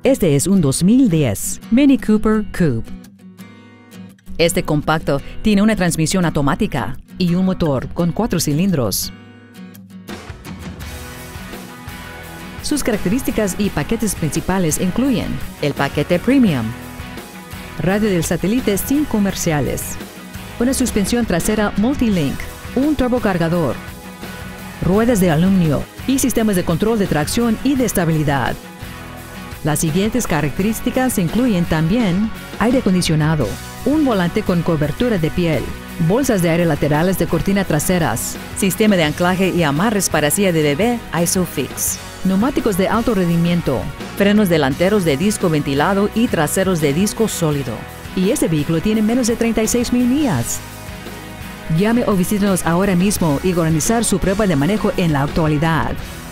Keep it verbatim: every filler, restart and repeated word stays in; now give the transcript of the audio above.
Este es un dos mil diez Mini Cooper Coupe. Este compacto tiene una transmisión automática y un motor con cuatro cilindros. Sus características y paquetes principales incluyen el paquete Premium, radio del satélite sin comerciales, una suspensión trasera Multilink, un turbocargador, ruedas de aluminio y sistemas de control de tracción y de estabilidad. Las siguientes características incluyen también aire acondicionado, un volante con cobertura de piel, bolsas de aire laterales de cortina traseras, sistema de anclaje y amarres para silla de bebé ISOFIX, neumáticos de alto rendimiento, frenos delanteros de disco ventilado y traseros de disco sólido. Y este vehículo tiene menos de treinta y seis mil millas. Llame o visítenos ahora mismo y organizar su prueba de manejo en la actualidad.